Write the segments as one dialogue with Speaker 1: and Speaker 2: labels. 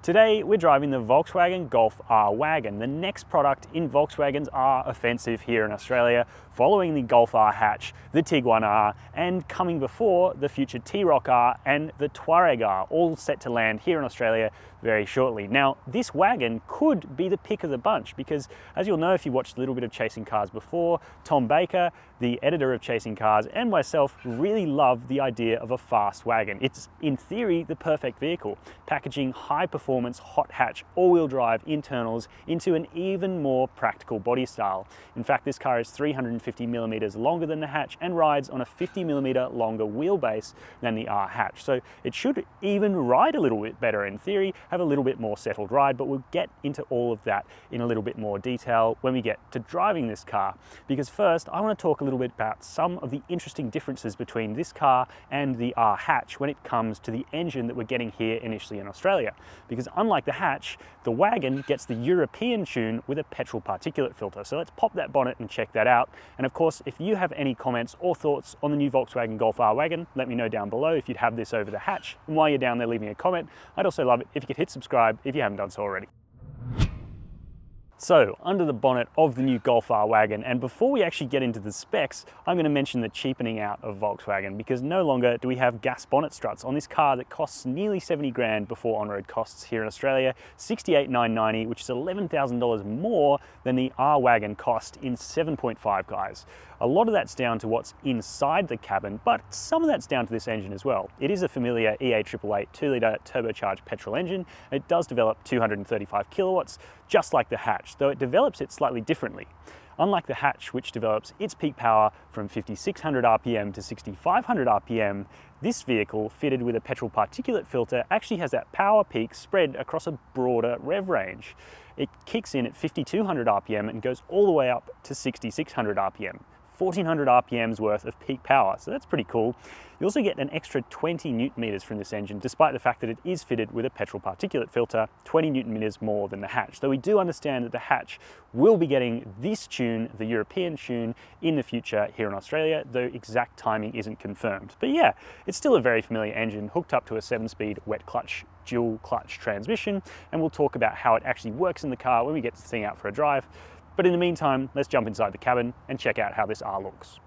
Speaker 1: Today we're driving the Volkswagen Golf R Wagon, the next product in Volkswagen's R offensive here in Australia, following the Golf R hatch, the Tiguan R, and coming before the future T-Roc R and the Touareg R, all set to land here in Australia very shortly. Now, this wagon could be the pick of the bunch because, as you'll know if you watched a little bit of Chasing Cars before, Tom Baker, the editor of Chasing Cars, and myself really love the idea of a fast wagon. It's, in theory, the perfect vehicle, packaging high-performance, hot hatch, all-wheel drive internals into an even more practical body style. In fact, this car is 350 millimeters longer than the hatch and rides on a 50 millimeter longer wheelbase than the R hatch. So it should even ride a little bit better in theory, have a little bit more settled ride, but we'll get into all of that in a little bit more detail when we get to driving this car. Because first, I want to talk a little bit about some of the interesting differences between this car and the R hatch when it comes to the engine that we're getting here initially in Australia. Because unlike the hatch, the wagon gets the European tune with a petrol particulate filter. So let's pop that bonnet and check that out. And of course, if you have any comments or thoughts on the new Volkswagen Golf R Wagon, let me know down below if you'd have this over the hatch. And while you're down there leaving a comment, I'd also love it if you could hit subscribe if you haven't done so already. So, under the bonnet of the new Golf R Wagon, and before we actually get into the specs, I'm going to mention the cheapening out of Volkswagen, because no longer do we have gas bonnet struts on this car that costs nearly 70 grand before on-road costs here in Australia, 68,990, which is $11,000 more than the R Wagon cost in 7.5 guys. A lot of that's down to what's inside the cabin, but some of that's down to this engine as well. It is a familiar EA888 2-litre turbocharged petrol engine. It does develop 235 kilowatts, just like the hatch, though it develops it slightly differently. Unlike the hatch, which develops its peak power from 5,600 RPM to 6,500 RPM, this vehicle, fitted with a petrol particulate filter, actually has that power peak spread across a broader rev range. It kicks in at 5,200 RPM and goes all the way up to 6,600 RPM. 1,400 RPMs worth of peak power, so that's pretty cool. You also get an extra 20 Newton meters from this engine, despite the fact that it is fitted with a petrol particulate filter, 20 Newton meters more than the hatch. Though we do understand that the hatch will be getting this tune, the European tune, in the future here in Australia, though exact timing isn't confirmed. But yeah, it's still a very familiar engine, hooked up to a 7-speed wet clutch, dual clutch transmission, and we'll talk about how it actually works in the car when we get to thing out for a drive. But in the meantime, let's jump inside the cabin and check out how this R looks.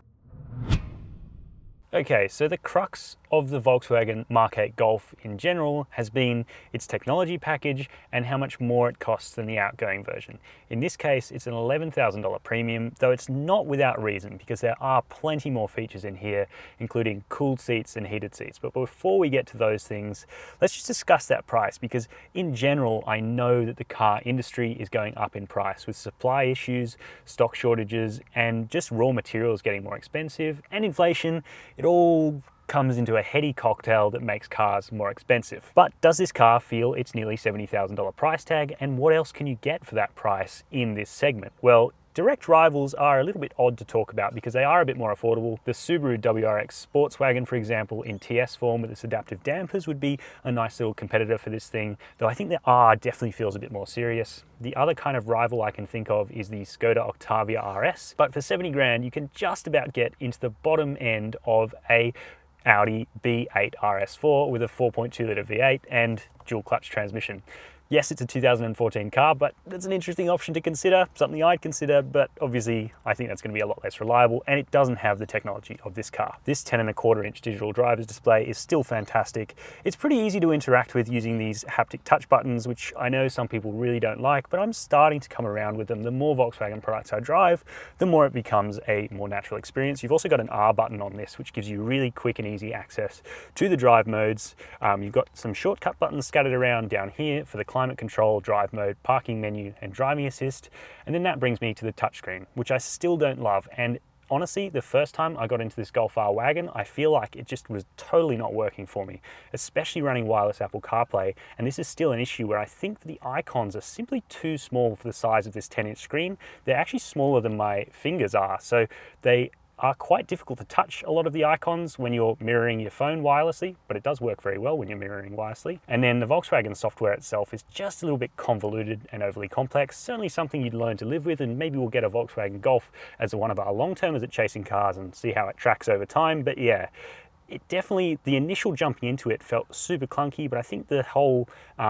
Speaker 1: Okay, so the crux of the Volkswagen Mark 8 Golf in general has been its technology package and how much more it costs than the outgoing version. In this case, it's an $11,000 premium, though it's not without reason because there are plenty more features in here, including cooled seats and heated seats. But before we get to those things, let's just discuss that price, because in general, I know that the car industry is going up in price with supply issues, stock shortages, and just raw materials getting more expensive, and inflation. It all comes into a heady cocktail that makes cars more expensive. But does this car feel its nearly $70,000 price tag, and what else can you get for that price in this segment? Well, direct rivals are a little bit odd to talk about because they are a bit more affordable. The Subaru WRX sports wagon, for example, in TS form with its adaptive dampers would be a nice little competitor for this thing, though I think the R definitely feels a bit more serious. The other kind of rival I can think of is the Skoda Octavia RS, but for 70 grand you can just about get into the bottom end of a Audi B8 RS4 with a 4.2 litre V8 and dual clutch transmission. Yes, it's a 2014 car, but it's an interesting option to consider, something I'd consider, but obviously I think that's going to be a lot less reliable, and it doesn't have the technology of this car. This 10.25-inch digital driver's display is still fantastic. It's pretty easy to interact with using these haptic touch buttons, which I know some people really don't like, but I'm starting to come around with them. The more Volkswagen products I drive, the more it becomes a more natural experience. You've also got an R button on this, which gives you really quick and easy access to the drive modes. You've got some shortcut buttons scattered around down here for the climate control, drive mode, parking menu, and driving assist. And then that brings me to the touchscreen, which I still don't love. And honestly, the first time I got into this Golf R Wagon, I feel like it just was totally not working for me, especially running wireless Apple CarPlay. And this is still an issue where I think the icons are simply too small for the size of this 10-inch screen. They're actually smaller than my fingers are, so they are quite difficult to touch a lot of the icons when you're mirroring your phone wirelessly, but it does work very well when you're mirroring wirelessly. And then the Volkswagen software itself is just a little bit convoluted and overly complex, certainly something you'd learn to live with, and maybe we'll get a Volkswagen Golf as one of our long-termers at Chasing Cars and see how it tracks over time. But yeah, it definitely, the initial jumping into it felt super clunky, but I think the whole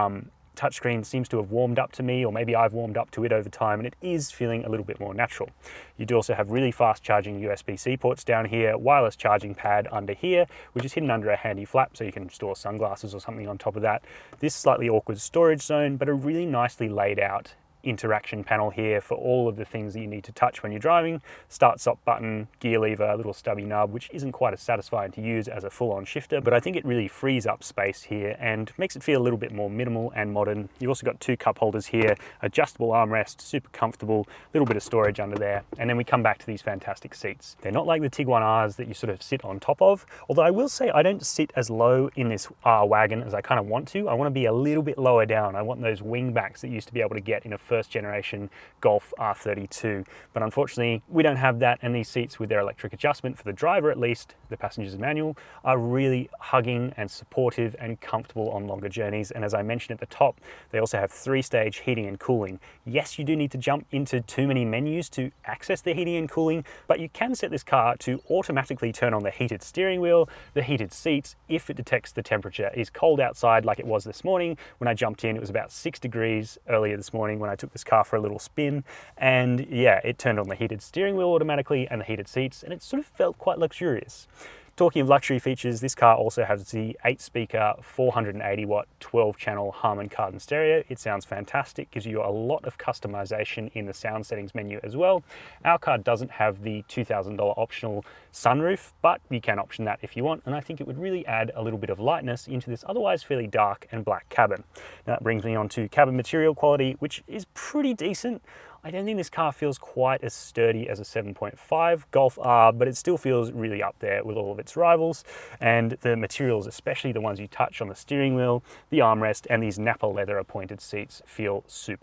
Speaker 1: touchscreen seems to have warmed up to me, or maybe I've warmed up to it over time, and it is feeling a little bit more natural. You do also have really fast charging USB-C ports down here, wireless charging pad under here, which is hidden under a handy flap so you can store sunglasses or something on top of that. This slightly awkward storage zone, but a really nicely laid out interaction panel here for all of the things that you need to touch when you're driving. Start stop button, gear lever, little stubby nub, which isn't quite as satisfying to use as a full-on shifter, but I think it really frees up space here and makes it feel a little bit more minimal and modern. You've also got two cup holders here, adjustable armrest, super comfortable, little bit of storage under there, and then we come back to these fantastic seats. They're not like the Tiguan Rs that you sort of sit on top of, although I will say I don't sit as low in this R wagon as I kind of want to. I want to be a little bit lower down. I want those wing backs that you used to be able to get in a first generation Golf R32, but unfortunately we don't have that, and these seats with their electric adjustment, for the driver at least, the passenger's manual, are really hugging and supportive and comfortable on longer journeys. And as I mentioned at the top, they also have 3-stage heating and cooling. Yes, you do need to jump into too many menus to access the heating and cooling, but you can set this car to automatically turn on the heated steering wheel, the heated seats, if it detects the temperature is cold outside, like it was this morning. When I jumped in, it was about 6 degrees earlier this morning when I took this car for a little spin, and yeah, it turned on the heated steering wheel automatically and the heated seats, and it sort of felt quite luxurious. Talking of luxury features, this car also has the 8-speaker, 480-watt, 12-channel Harman Kardon stereo. It sounds fantastic, gives you a lot of customization in the sound settings menu as well. Our car doesn't have the $2,000 optional sunroof, but you can option that if you want, and I think it would really add a little bit of lightness into this otherwise fairly dark and black cabin. Now that brings me on to cabin material quality, which is pretty decent. I don't think this car feels quite as sturdy as a 7.5 Golf R, but it still feels really up there with all of its rivals. And the materials, especially the ones you touch on the steering wheel, the armrest, and these Napa leather appointed seats, feel super.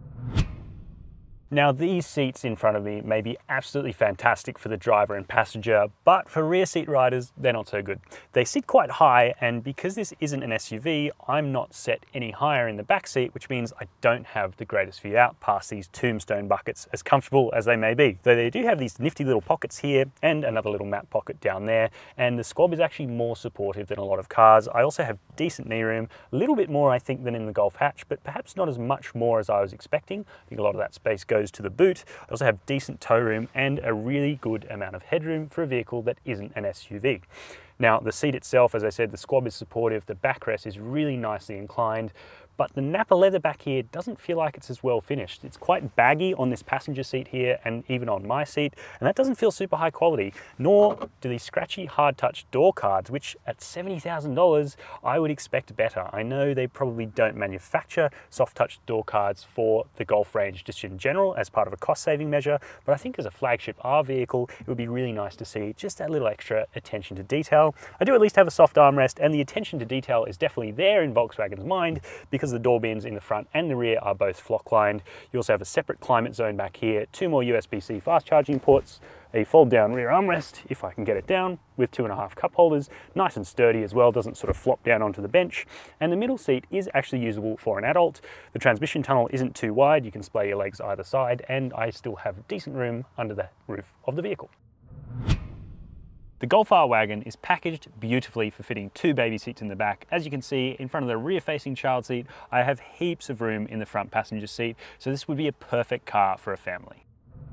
Speaker 1: Now, these seats in front of me may be absolutely fantastic for the driver and passenger, but for rear seat riders, they're not so good. They sit quite high, and because this isn't an SUV, I'm not set any higher in the back seat, which means I don't have the greatest view out past these tombstone buckets, as comfortable as they may be. Though they do have these nifty little pockets here and another little map pocket down there, and the squab is actually more supportive than a lot of cars. I also have decent knee room, a little bit more I think than in the Golf hatch, but perhaps not as much more as I was expecting. I think a lot of that space goes to the boot. I also have decent tow room and a really good amount of headroom for a vehicle that isn't an SUV. Now, the seat itself, as I said, the squab is supportive, the backrest is really nicely inclined, but the Napa leather back here doesn't feel like it's as well finished. It's quite baggy on this passenger seat here and even on my seat, and that doesn't feel super high quality, nor do these scratchy hard touch door cards, which at $70,000 I would expect better. I know they probably don't manufacture soft touch door cards for the Golf range just in general as part of a cost saving measure, but I think as a flagship R vehicle it would be really nice to see just that little extra attention to detail. I do at least have a soft armrest, and the attention to detail is definitely there in Volkswagen's mind because the door bins in the front and the rear are both flock lined. You also have a separate climate zone back here, 2 more USB-C fast charging ports, a fold down rear armrest, if I can get it down, with 2.5 cup holders, nice and sturdy as well, doesn't sort of flop down onto the bench, and the middle seat is actually usable for an adult. The transmission tunnel isn't too wide, you can splay your legs either side, and I still have decent room under the roof of the vehicle. The Golf R Wagon is packaged beautifully for fitting 2 baby seats in the back. As you can see, in front of the rear-facing child seat, I have heaps of room in the front passenger seat, so this would be a perfect car for a family.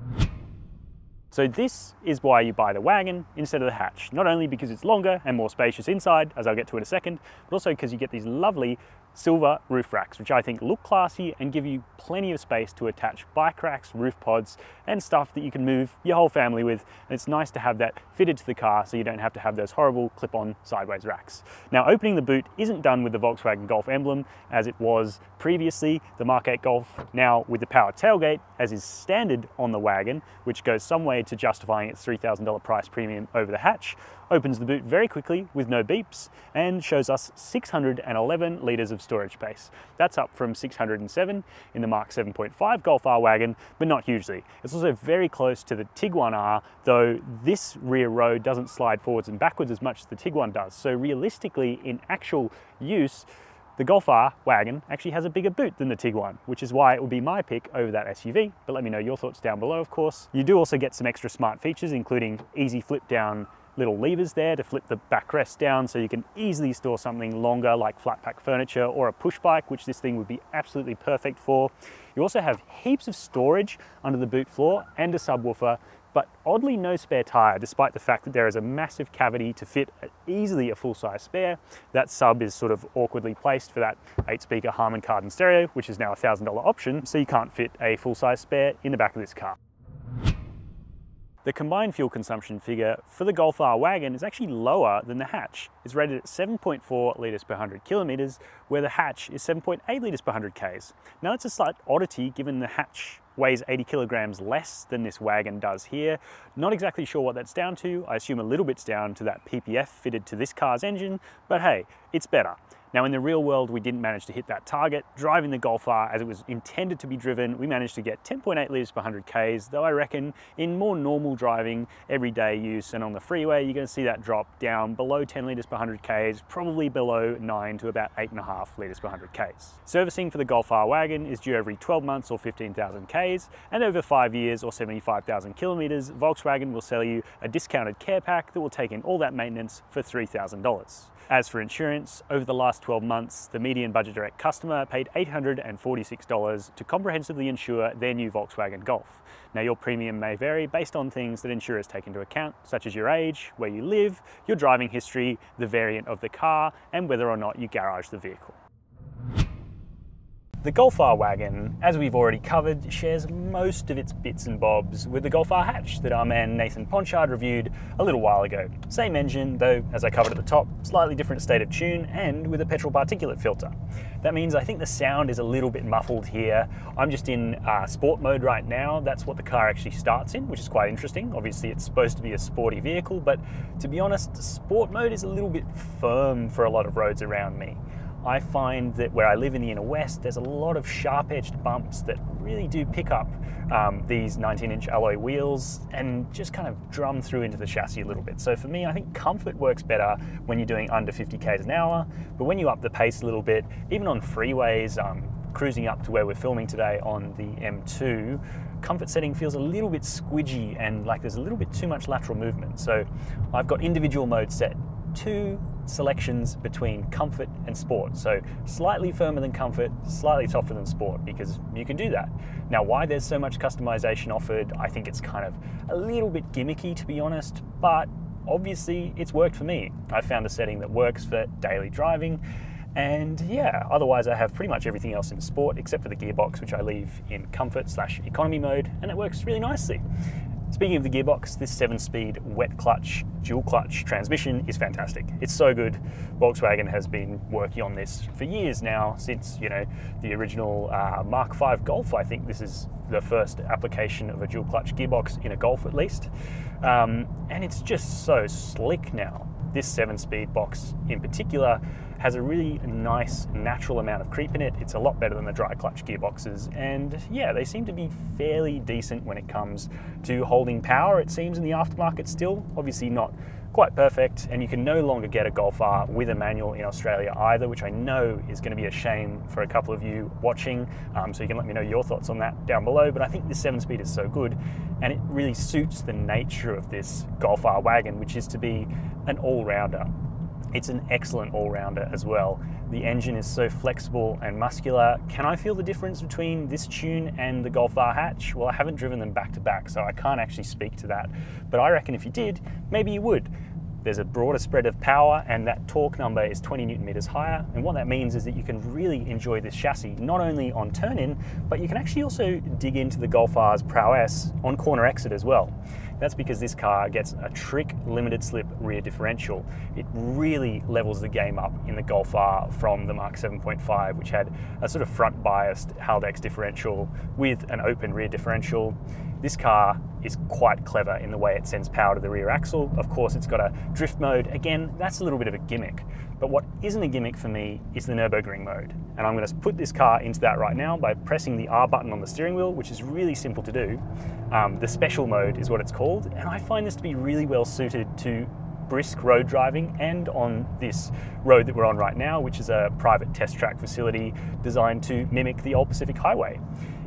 Speaker 1: So this is why you buy the wagon instead of the hatch. Not only because it's longer and more spacious inside, as I'll get to in a second, but also because you get these lovely silver roof racks, which I think look classy and give you plenty of space to attach bike racks, roof pods, and stuff that you can move your whole family with. And it's nice to have that fitted to the car so you don't have to have those horrible clip-on sideways racks. Now, opening the boot isn't done with the Volkswagen Golf emblem as it was previously, the Mark 8 Golf, now with the power tailgate, as is standard on the wagon, which goes some way to justifying its $3,000 price premium over the hatch. Opens the boot very quickly with no beeps and shows us 611 litres of storage space. That's up from 607 in the Mark 7.5 Golf R Wagon, but not hugely. It's also very close to the Tiguan R, though this rear row doesn't slide forwards and backwards as much as the Tiguan does. So realistically, in actual use, the Golf R Wagon actually has a bigger boot than the Tiguan, which is why it would be my pick over that SUV, but let me know your thoughts down below, of course. You do also get some extra smart features, including easy flip down little levers there to flip the backrest down so you can easily store something longer like flat pack furniture or a push bike, which this thing would be absolutely perfect for. You also have heaps of storage under the boot floor and a subwoofer, but oddly no spare tyre, despite the fact that there is a massive cavity to fit easily a full-size spare. That sub is sort of awkwardly placed for that 8-speaker Harman Kardon stereo, which is now a $1,000 option, so you can't fit a full-size spare in the back of this car. The combined fuel consumption figure for the Golf R Wagon is actually lower than the hatch. It's rated at 7.4 litres per 100 kilometres, where the hatch is 7.8 litres per 100 k's. Now that's a slight oddity given the hatch weighs 80 kilograms less than this wagon does here. Not exactly sure what that's down to. I assume a little bit's down to that PPF fitted to this car's engine, but hey, it's better. Now in the real world, we didn't manage to hit that target. Driving the Golf R as it was intended to be driven, we managed to get 10.8 litres per 100 k's, though I reckon in more normal driving, everyday use and on the freeway, you're gonna see that drop down below 10 litres per 100 k's, probably below 9 to about 8.5 litres per 100 k's. Servicing for the Golf R Wagon is due every 12 months or 15,000 k's, and over 5 years or 75,000 kilometres, Volkswagen will sell you a discounted care pack that will take in all that maintenance for $3,000. As for insurance, over the last 12 months, the median Budget Direct customer paid $846 to comprehensively insure their new Volkswagen Golf. Now your premium may vary based on things that insurers take into account, such as your age, where you live, your driving history, the variant of the car, and whether or not you garage the vehicle. The Golf R Wagon, as we've already covered, shares most of its bits and bobs with the Golf R hatch that our man Nathan Ponchard reviewed a little while ago. Same engine, though, as I covered at the top, slightly different state of tune and with a petrol particulate filter. That means I think the sound is a little bit muffled here. I'm just in sport mode right now. That's what the car actually starts in, which is quite interesting. Obviously, it's supposed to be a sporty vehicle, but to be honest, sport mode is a little bit firm for a lot of roads around me. I find that where I live in the inner west, there's a lot of sharp-edged bumps that really do pick up these 19-inch alloy wheels and just kind of drum through into the chassis a little bit. So for me, I think comfort works better when you're doing under 50 k's an hour, but when you up the pace a little bit, even on freeways, cruising up to where we're filming today on the M2, comfort setting feels a little bit squidgy and like there's a little bit too much lateral movement. So I've got individual modes set. 2 selections between comfort and sport. So slightly firmer than comfort, slightly softer than sport, because you can do that. Now, why there's so much customization offered, I think it's kind of a little bit gimmicky, to be honest, but obviously it's worked for me. I found a setting that works for daily driving, and yeah, otherwise I have pretty much everything else in sport except for the gearbox, which I leave in comfort/economy mode, and it works really nicely. Speaking of the gearbox, this 7-speed wet clutch, dual clutch transmission is fantastic. It's so good. Volkswagen has been working on this for years now, since, you know, the original Mark V Golf. I think this is the first application of a dual clutch gearbox in a Golf at least. And it's just so slick now. This 7-speed box in particular has a really nice natural amount of creep in it. It's a lot better than the dry clutch gearboxes, and yeah, they seem to be fairly decent when it comes to holding power, it seems, in the aftermarket still. Obviously not quite perfect, and you can no longer get a Golf R with a manual in Australia either, which I know is going to be a shame for a couple of you watching, so you can let me know your thoughts on that down below. But I think this 7-speed is so good, and it really suits the nature of this Golf R Wagon, which is to be an all-rounder. It's an excellent all-rounder as well. The engine is so flexible and muscular. Can I feel the difference between this tune and the Golf R hatch? Well, I haven't driven them back to back, so I can't actually speak to that. But I reckon if you did, maybe you would. There's a broader spread of power, and that torque number is 20 Newton meters higher. And what that means is that you can really enjoy this chassis, not only on turn-in, but you can actually also dig into the Golf R's prowess on corner exit as well. That's because this car gets a trick limited slip rear differential. It really levels the game up in the Golf R from the Mark 7.5, which had a sort of front biased Haldex differential with an open rear differential. This car is quite clever in the way it sends power to the rear axle. Of course, it's got a drift mode. Again, that's a little bit of a gimmick. But what isn't a gimmick for me is the Nürburgring mode. And I'm going to put this car into that right now by pressing the R button on the steering wheel, which is really simple to do. The special mode is what it's called. And I find this to be really well suited to brisk road driving and on this road that we're on right now, which is a private test track facility designed to mimic the Old Pacific Highway.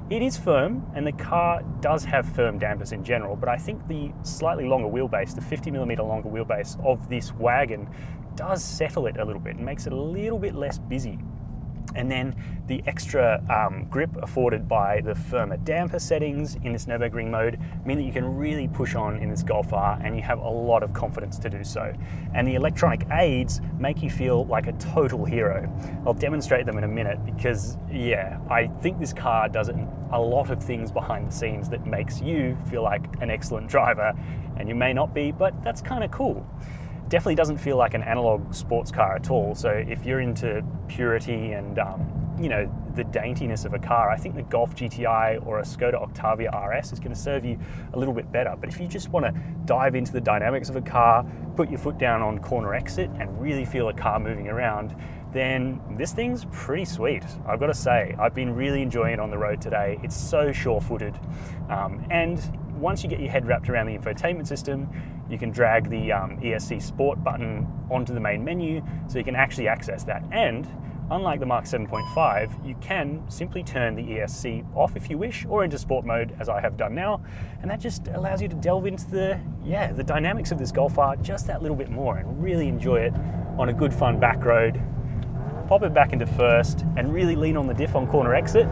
Speaker 1: It is firm, and the car does have firm dampers in general, but I think the slightly longer wheelbase, the 50mm longer wheelbase of this wagon does settle it a little bit and makes it a little bit less busy. And then the extra grip afforded by the firmer damper settings in this Nürburgring mode mean that you can really push on in this Golf R, and you have a lot of confidence to do so. And the electronic aids make you feel like a total hero. I'll demonstrate them in a minute because, yeah, I think this car does a lot of things behind the scenes that makes you feel like an excellent driver, and you may not be, but that's kind of cool. Definitely doesn't feel like an analog sports car at all. So if you're into purity and you know, the daintiness of a car, I think the Golf GTI or a Skoda Octavia RS is going to serve you a little bit better. But if you just want to dive into the dynamics of a car, put your foot down on corner exit and really feel a car moving around, then this thing's pretty sweet. I've got to say, I've been really enjoying it on the road today. It's so sure-footed, and once you get your head wrapped around the infotainment system, you can drag the ESC Sport button onto the main menu so you can actually access that. And unlike the Mark 7.5, you can simply turn the ESC off if you wish, or into sport mode as I have done now, and that just allows you to delve into the dynamics of this Golf R just that little bit more and really enjoy it on a good fun back road. Pop it back into first and really lean on the diff on corner exit,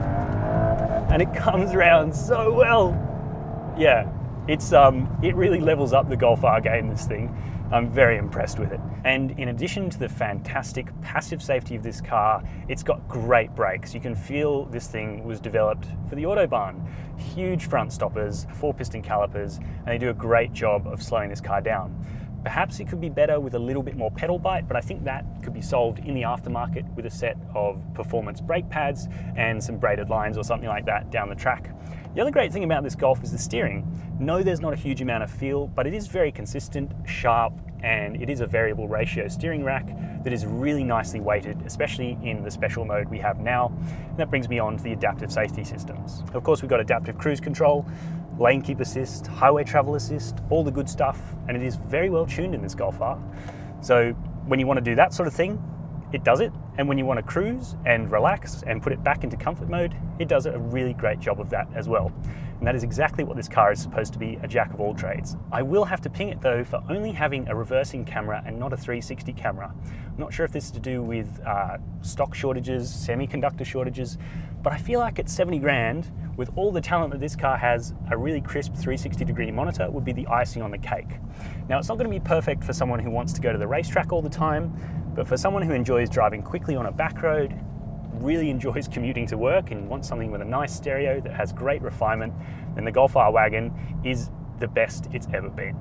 Speaker 1: and it comes around so well. Yeah, it really levels up the Golf R game, this thing. I'm very impressed with it. And in addition to the fantastic passive safety of this car, it's got great brakes. You can feel this thing was developed for the Autobahn. Huge front stoppers, 4-piston calipers, and they do a great job of slowing this car down. Perhaps it could be better with a little bit more pedal bite, but I think that could be solved in the aftermarket with a set of performance brake pads and some braided lines or something like that down the track. The other great thing about this Golf is the steering. No, there's not a huge amount of feel, but it is very consistent, sharp, and it is a variable ratio steering rack that is really nicely weighted, especially in the special mode we have now. And that brings me on to the adaptive safety systems. Of course, we've got adaptive cruise control, lane keep assist, highway travel assist, all the good stuff, and it is very well tuned in this Golf R. So when you want to do that sort of thing, it does it. And when you want to cruise and relax and put it back into comfort mode, it does a really great job of that as well. And that is exactly what this car is supposed to be, a jack of all trades. I will have to ping it though for only having a reversing camera and not a 360 camera. I'm not sure if this is to do with stock shortages, semiconductor shortages, but I feel like at 70 grand, with all the talent that this car has, a really crisp 360-degree monitor would be the icing on the cake. Now, it's not going to be perfect for someone who wants to go to the racetrack all the time, but for someone who enjoys driving quickly on a back road, really enjoys commuting to work and wants something with a nice stereo that has great refinement, then the Golf R Wagon is the best it's ever been.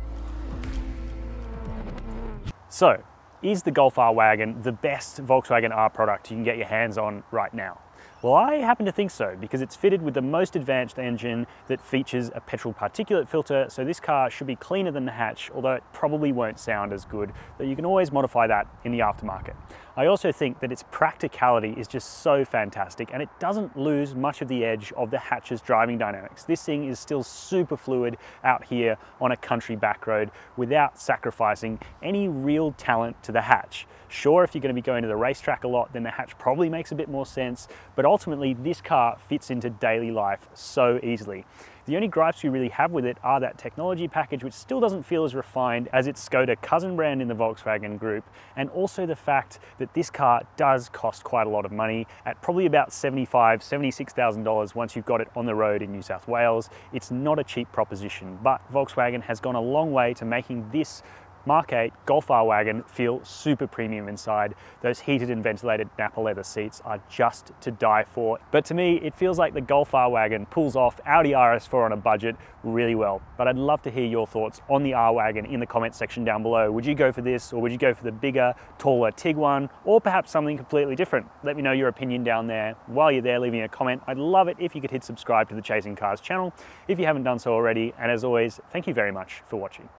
Speaker 1: So, is the Golf R Wagon the best Volkswagen R product you can get your hands on right now? Well, I happen to think so, because it's fitted with the most advanced engine that features a petrol particulate filter, so this car should be cleaner than the hatch, although it probably won't sound as good, though you can always modify that in the aftermarket. I also think that its practicality is just so fantastic, and it doesn't lose much of the edge of the hatch's driving dynamics. This thing is still super fluid out here on a country back road without sacrificing any real talent to the hatch. Sure, if you're going to be going to the racetrack a lot, then the hatch probably makes a bit more sense, but ultimately this car fits into daily life so easily. The only gripes we really have with it are that technology package, which still doesn't feel as refined as its Skoda cousin brand in the Volkswagen group, and also the fact that this car does cost quite a lot of money, at probably about $75,000, $76,000 once you've got it on the road in New South Wales. It's not a cheap proposition, but Volkswagen has gone a long way to making this Mark 8 Golf R Wagon feel super premium inside. Those heated and ventilated Napa leather seats are just to die for. But to me, it feels like the Golf R Wagon pulls off Audi RS4 on a budget really well. But I'd love to hear your thoughts on the R Wagon in the comment section down below. Would you go for this, or would you go for the bigger, taller Tiguan, or perhaps something completely different? Let me know your opinion down there. While you're there leaving a comment, I'd love it if you could hit subscribe to the Chasing Cars channel if you haven't done so already. And as always, thank you very much for watching.